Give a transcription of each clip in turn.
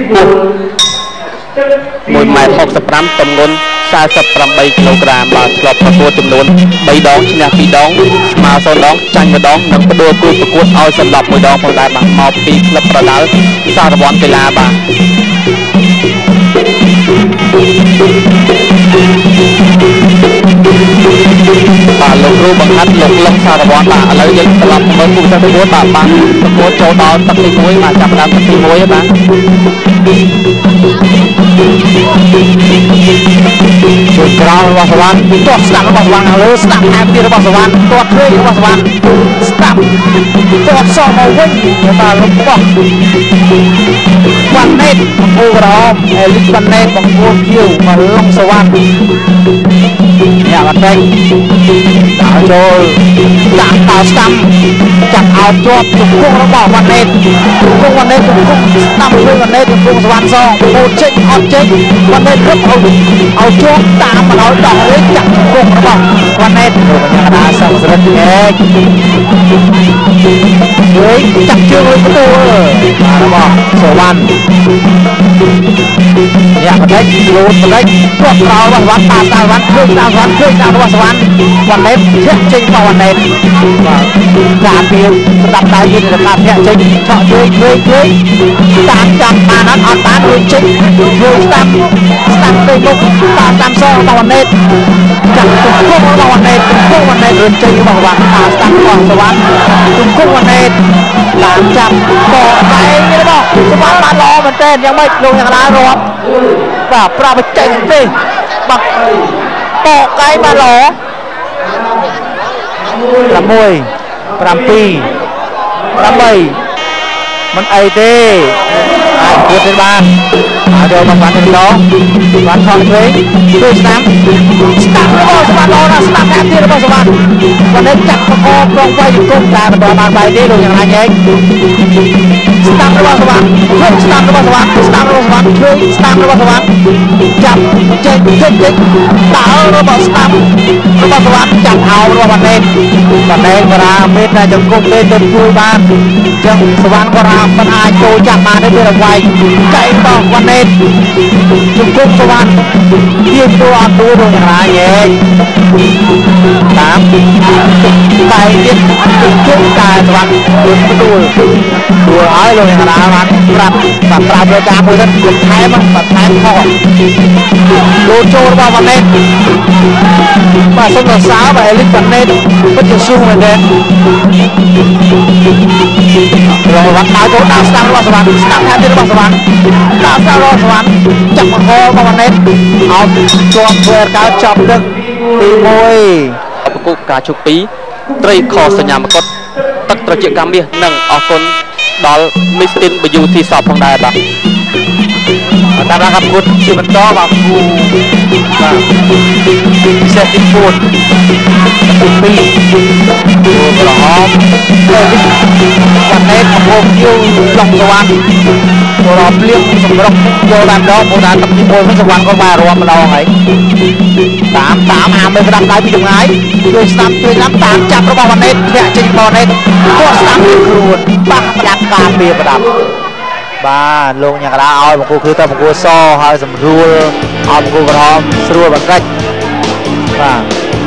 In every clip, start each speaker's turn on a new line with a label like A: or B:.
A: 1m65 ទម្ងន់48 គីឡូក្រាមបាទធ្លាប់ប្រកួតចំនួន3 ដងឈ្នះ 2 ដងស្មើ0 ដងចាញ់ 1 ដងនិងផ្ដួលគូប្រកួតឲ្យសន្លប់ 1 ដងផងដែរបាទមកពីក្លឹបប្រដាល់សារវ័នកីឡាបាទបាទលោកគ្រូបង្ហាត់លោកលឹមសារវ័នបាទឥឡូវយើងត្រឡប់មើលគូប្រកួតបាទបានប្រកួតចូលដល់ទឹកទី1បាទចាប់ដើមទឹកទី1ហើយបាទជួយក្រោយរបស់សវណ្ណទាត់ស្ដាប់របស់សវណ្ណលើស្ដាប់ថែមទៀតរបស់សវណ្ណទាត់ធ្វើរបស់សវណ្ណស្ដាប់ទាត់សោះមកវិញបាទលោកបោះវ៉ាន់ណេតអង្គរក្រហមអេលីសវ៉ាន់ណេតបង្គាប់គៀវមកលងសវណ្ណអ្នកបាត់ពេញដល់ចូលដាក់តោស្ដាំចាប់អោបជាប់ជង្គង់របស់វ៉ាន់ណេតជង្គង់វ៉ាន់ណេតជង្គង់ស្ដាំលើវ៉ាន់ណេតជង្គង់សវណ្ណសងពោតចេញអត់ចេញវ៉ាន់ណេតរឹបឲ្យជាប់តាមមកដល់ដោះលេងចាក់ជង្គង់របស់វ៉ាន់ណេតលោកកញ្ញាដាសំស្រិតឯកជួយចាក់ជើងឲ្យផ្ទូលរបស់សវណ្ណអ្នកបដិចលូតបដិចគាត់ក្រោយរបស់សវណ្ណតាមសវណ្ណឃើញតាមសវណ្ណឃើញតាមរបស់សវណ្ណវ៉ាន់ណេតធាក់ចេញរបស់វ៉ាន់ណេតបាទការពីស្ដាប់ដៃមានតែការធាក់ចេញឆក់ជួយតាមចាំបានអត់បានជួយចេញជួយស្ដាប់ទៅមុខតាមសងរបស់វ៉ាន់ណេតចាក់ជង្គង់របស់វ៉ាន់ណេតជង្គង់វ៉ាន់ណេតរួចចេញរបស់វ៉ាន់តាមស្ដាប់របស់សវណ្ណជង្គង់វ៉ាន់ណេតតាមចាប់បកដៃរបស់សវណ្ណបានល្អមែនទែនយ៉ាងម៉េចលោកយ៉ាងណារាប់បាទប្រាប់ចេញទេបាទបកដៃបានល្អ6 7 8មិនអីទេអាចគួរទៅបានឲ្យចូលមកបានទៅដល់បានថតវិញជួយស្ដាប់របស់សវណ្ណល្អណាស់ស្ដាប់តាមទៀតរបស់សវណ្ណគាត់នឹងចាក់ប្រកបប្រងវាយជង្គង់តែមិនបានបាយទេលោកយ៉ាងណាញ៉ែស្ដាប់របស់សវណ្ណជួយស្ដាប់របស់សវណ្ណជួយស្ដាប់របស់សវណ្ណចាប់ចេញដើររបស់ស្ដាប់របស់សវណ្ណចាប់អោបរបស់វ៉ាន់ណេតបារាមេតតែជង្គង់ទេទៅជួយបានចឹងសវណ្ណក៏មិនអាចចូលចាប់បានទេវាវាយចៃរបស់វ៉ាន់ណេតជង្គង់សវណ្ណជាទូអត់ទូដូចយ៉ាងណាញ៉ែតាមតែទៀតជង្គង់តែសវណ្ណផ្ដួលឲ្យលោកយ៉ាងណាបានប្រាប់លើការមួយទៅថែមថតលោចូលរបស់វ៉ាន់ណេតបាទសុំសរសើរបាទអេលីសវ៉ាន់ណេតពិតជាស៊ូមែនទេរងវ៉ាន់ដើរចូលដល់ស្ដាំរបស់សវណ្ណស្ដាំថែមទៀតរបស់សវណ្ណដល់ស្ដាំរបស់សវណ្ណចាប់បង្ករបស់វ៉ាន់ណេតអោបជាប់ធ្វើការចាប់ទឹកទី1ប្រកួតការជុក2ត្រីខសញ្ញាមកុដទឹកត្រជាក់កាមាសនិងអរគុណដល់មីស្ទីនBUទីសផងដែរបាទតាមរកប្រកួតជាបន្តបាទគូបាទពិសេសទី4ទី2គូក្រហមវ៉ាន់ណេតកំពុងយូរឡុងសវណ្ណរອບលៀងសម្រុកចូលតាមដងព្រោះថាទឹកទី1វិញសវណ្ណក៏បានរាប់ម្ដងហើយតាមអាមើលក្តាប់ដៃពីចម្ងាយជួយស្ដាប់តាមចាប់របស់វ៉ាន់ណេតធាក់ចេញរបស់វ៉ាន់ណេតគាត់ស្ដាប់ពីខ្លួនបាក់ប្រដាប់ការពារប្រដាប់បាទលោកញ៉ាកដាឲ្យបង្គោលគឺទៅបង្គោលសហើយសម្រួលឲ្យបង្គោលក្រហមស្រួលបន្តិចបាទ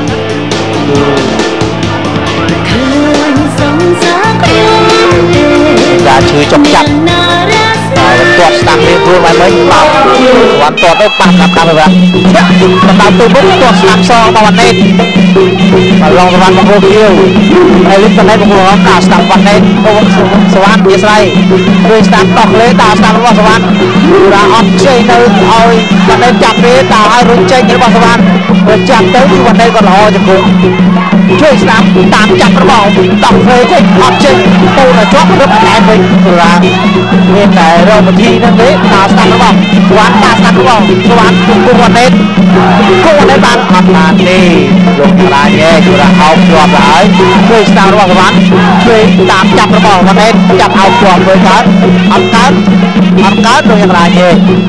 A: ការឈឺចុកចាប់គាត់ស្ដាប់មានខ្លួនមិនបាទវ៉ាន់ទាត់ទៅប៉ះតាមកាមេរ៉ាតាមទៅមុខគាត់ស្ដាប់សរបស់វ៉ាន់ណេតបាទឡងសវណ្ណបង្គោលគៀវអេលីសវ៉ាន់ណេតបង្គោលរំដាក់ស្ដាប់វ៉ាន់ណេតសវណ្ណជាស្រ័យជួយស្ដាប់ដោះលេដាក់ស្ដាប់របស់សវណ្ណរាអត់ចេញនៅឲ្យវ៉ាន់ណេតចាប់ទេដាក់ឲ្យរុញចេញរបស់សវណ្ណបើចាប់ទៅវ៉ាន់ណេតក៏ល្អជង្គង់ជួយស្ដាប់តាមចាប់របស់ដោះលេចេញអត់ចេញពូនឲ្យជាប់រឹបតែវិញរាមានតែរកវិធីហ្នឹងទេដាក់ស្ដាប់របស់សវណ្ណដាក់ស្ដាប់របស់សវណ្ណជង្គង់វ៉ាន់ណេតបានអត់បានទេលោកតាញ៉ែគឺថាអោបជាប់ទៅហើយជួយស្ដាប់របស់សវណ្ណជួយតាមចាប់របស់វ៉ាន់ណេតចាប់អោបជាប់ធ្វើកើតអត់កើតលោកតាញ៉ែសវណ្ណ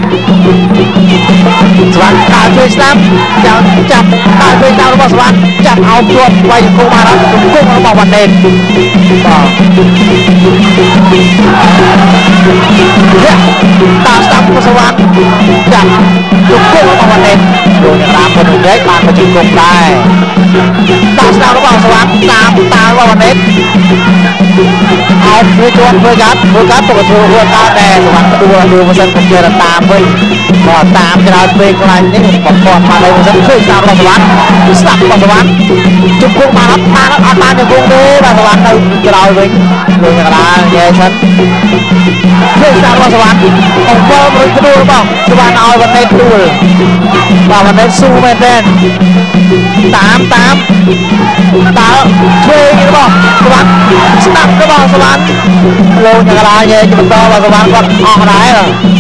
A: ដើរជួយស្ដាប់ចាប់ដើរជួយតាមរបស់សវណ្ណចាប់អោបជាប់វាយជង្គង់បានអត់ជង្គង់របស់វ៉ាន់ណេតបាទតាមស្ដាប់សវណ្ណចាប់ជង្គង់របស់វណ្ណេតលោកយ៉ាងណាមុននេះបានមកជង្គង់ដែរដាក់ស្ដាប់របស់សវណ្ណតាមរបស់វណ្ណេតអត់ធ្វើជាប់ធ្វើកាត់ទៅធ្វើកាត់ដែរសវណ្ណដួលមិនសិនក៏ជាតាមវិញក៏តាមច្រើនពេកខ្លាំងនេះបំផុតមកដល់មិនសិនឃើញតាមរបស់សវណ្ណស្ដាប់របស់សវណ្ណជង្គង់បានអត់បានជង្គង់ទេបាទសវណ្ណនៅក្រោយវិញលោកយ៉ាងណានិយាយសិនឃើញតាមរបស់សវណ្ណបង្វិលរួចដួលរបស់សវណ្ណឲ្យវណ្ណេតដួលបាទវណ្ណេតស៊ូមែនទេតាមធ្វើរបស់សវណ្ណស្ដាប់របស់សវណ្ណលោកយ៉ាងណានិយាយបន្តរបស់សវណ្ណគាត់អស់ដែរ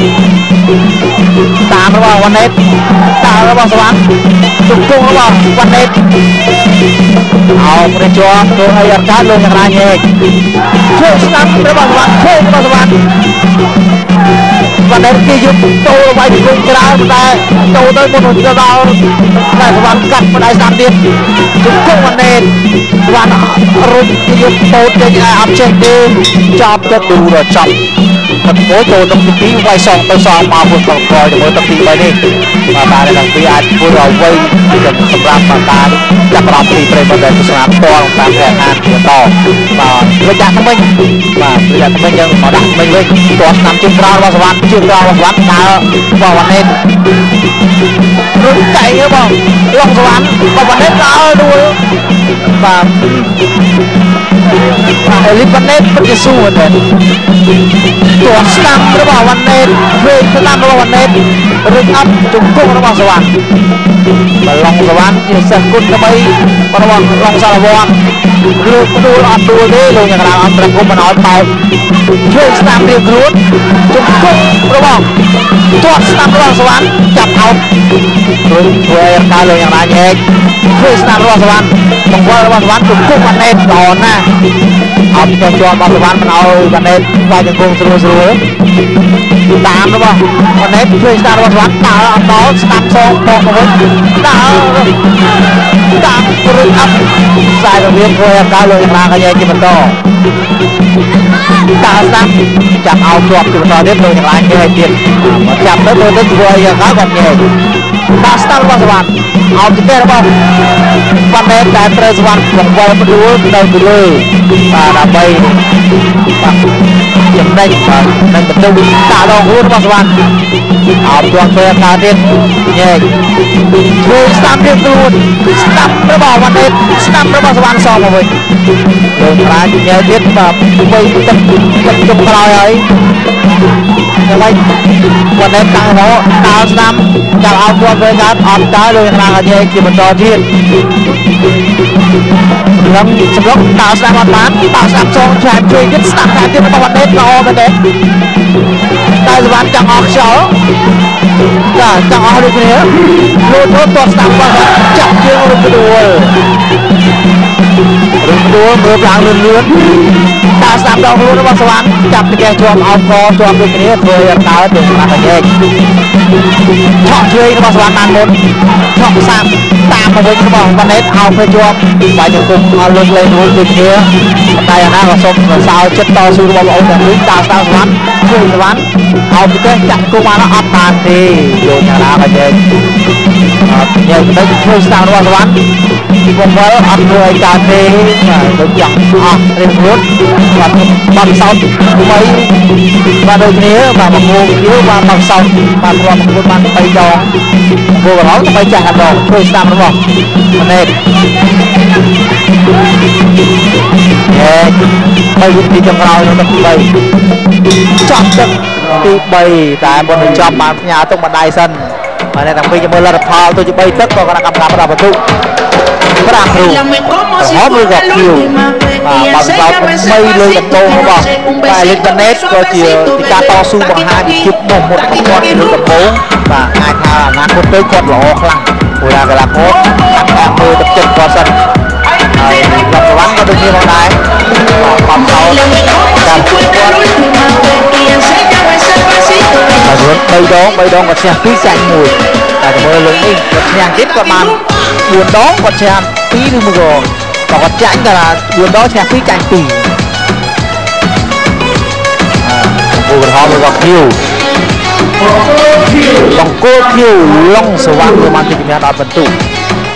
A: តាមរបស់វណ្ណេតតាមរបស់សវណ្ណជង្គង់របស់វណ្ណេតអោព្រះជាប់ធ្វើឲ្យអត់កើតលោកយ៉ាងណានិយាយជួយស្ដាប់របស់សវណ្ណជួយរបស់សវណ្ណវណ្ណេតគេយកចូលវាយពីក្រៅតែចូលទៅមុនទៅដល់តែសវណ្ណកាត់ផ្ដៃស្ដាប់ទៀតជង្គង់វណ្ណេតសវណ្ណរុញគេយកពោតចេញឲ្យអត់ចេះទេចាប់ទៅទូរចប់បន្ទោចូលទឹកទី2វាយសងទៅសងមកពុទ្ធបង្កយជាមួយទឹកទី3នេះបាទតែទាំងពីរអាចធ្វើឲ្យវៃសម្រាប់បានចាប់រាប់ពីប្រេមដែលទស្សនាផ្ទាល់តាមរយៈអានបន្តបាទវិញ្ញាណថ្មីបាទវិញ្ញាណថ្មីយើងមកដាក់ថ្មីវិញតោះតាមជើងក្រោយរបស់សវណ្ណជើងក្រោយរបស់សវណ្ណដើររបស់វណ្ណេតរុញចៃរបស់លងសវណ្ណរបស់វណ្ណេតដើរដួលបាទអេលីវណ្ណេតពិតជាស៊ូមែនទោះស្ដាំរបស់វណ្ណេតធ្វើស្ដាំរបស់វណ្ណេតរុញអប់ជង្គង់របស់សវណ្ណបឡុងសវណ្ណជាសិស្សគុណដើម្បីរបស់ឡុងសារវ័នលើកដួលអត់ដួលទេលោកយ៉ាងណាអត់ប្រគំមិនឲ្យបោកធ្វើស្ដាំរៀងរួចជង្គង់របស់ទាត់ស្ដាំរបស់សវណ្ណចាប់អោបរុញធ្វើឲ្យកើតលោកយ៉ាងណាញែកធ្វើស្ដាំរបស់សវណ្ណបង្វិលរបស់សវណ្ណជង្គង់វណ្ណេតល្អណាស់អត់ទៅជាប់របស់សវណ្ណមិនឲ្យវណ្ណេតវាយជង្គង់ស្រួលតាមរបស់វណ្ណេតធ្វើស្ដាំរបស់សវណ្ណដើរអត់ដល់ស្ដាំសងបោកមកវិញដើរតាមរុញអប់ខ្សែរបៀបធ្វើឲ្យកើតលោកយ៉ាងណាក៏ញែកជាបន្តដើរស្ដាំចាប់អោបជាប់ជាបន្តទៀតលោកយ៉ាងណាញែកទៀតមកចាប់ទៅធ្វើឲ្យយ៉ាងណាគាត់ញែកដើរស្ដាំរបស់សវណ្ណអោបទៅរបស់វណ្ណេតតែត្រូវសវណ្ណបង្វិលផ្ដួលទៅលើបាទដើម្បីបាទចំណេញបាទនឹងបន្ទុកតាដងខ្លួនរបស់សវណ្ណអោបជាប់ធ្វើការទៀតញែកធ្វើស្ដាំទៀតខ្លួនស្ដាំរបស់វណ្ណេតស្ដាំរបស់សវណ្ណសងមកវិញលោកប្រាជ្ញញែកទៀតបាទបីទឹកជុំក្រោយហើយដើម្បីវណ្ណេតតាំងមកដើរស្ដាំចាប់អោបជាប់ធ្វើការអត់ដើរលោកប្រាជ្ញញែកជាបន្តទៀតឡើងសម្រុកដើរស្ដាំអត់បានដើរស្ដាំចងឆែកជួយទៀតស្ដាំថែមទៀតរបស់វណ្ណេតល្អមែនទេតែសវណ្ណចង់អស់ខ្យល់ចាចង់អស់ដូចគ្នាលោកធ្វើតស្ដាំរបស់ចាប់ជើងរុញដួលមើលឡើងលឿនដើរស្ដាំដងខ្លួនរបស់សវណ្ណចាប់ទៅគេជាប់អោបកជាប់ដូចគ្នាធ្វើឲ្យដើរទៅស្ដាំតែញែកឆក់ជួយរបស់សវណ្ណបានមុនឆក់សាប់តាមមកវិញរបស់វណ្ណេតអោបទៅជាប់បាយជង្គង់ឲ្យលើកលែងរួចដូចគ្នាតែអាណាក៏សុំសើចិត្តតស៊ូរបស់បងអូនទាំងនេះដើរស្ដាំសវណ្ណជួយសវណ្ណអោបទៅចាក់គុំបានអត់បានទេយកយ៉ាងណាក៏ញែកយើងទៅជួយស្ដាំរបស់សវណ្ណបង្វិលអត់ធ្វើឲ្យកើតទេដូចយ៉ាងអស់រៀងរួចបាទបានសោតថ្មីបាទដូចគ្នាបាទមកងគ្នាបាទមកសោតបាទរាប់មកបាន3ដងគោក្រោមទៅចាស់ដងជួយស្ដាំរបស់មណេតបីទីចុងក្រោយនៅទឹក3ចប់ទឹកទី3តែមុននឹងចប់បានផ្ញើទុកម្ដាយសិនបាទអ្នកទាំងពីរជាមួយលទ្ធផលទៅជា3ទឹកក៏គណៈកម្មការផ្ដល់បន្ទុកប្រាក់គ្រូហមឬក៏គៀវបាទបាល់សោត3លើកតោរបស់តែលិចបណេតក៏ជាពីការតស៊ូបង្ហាញពីភាពមុខមុតគាត់លើកដំបូងបាទអាចថាអនាគតទៅគាត់ល្អខ្លាំងព្រោះថាកីឡាករតាមមើលទឹកចិត្តគាត់សិនហើយលទ្ធវណ្ណក៏ដូចគ្នាផងដែរបាល់សោតតាមគាត់បាទរួច3ដងគាត់ឈ្នះ2ចាញ់1តែមើលលើនេះគាត់ឈ្នះទៀតគាត់បាន4ដងគាត់ឈ្នះ2ឬមួយក៏គាត់ចាញ់តែ4ដងឈ្នះ2ចាញ់2គូក្រហមរបស់គៀវบองโก้คิวลงสว่างประมาณที่มีอันดับเป็นตู้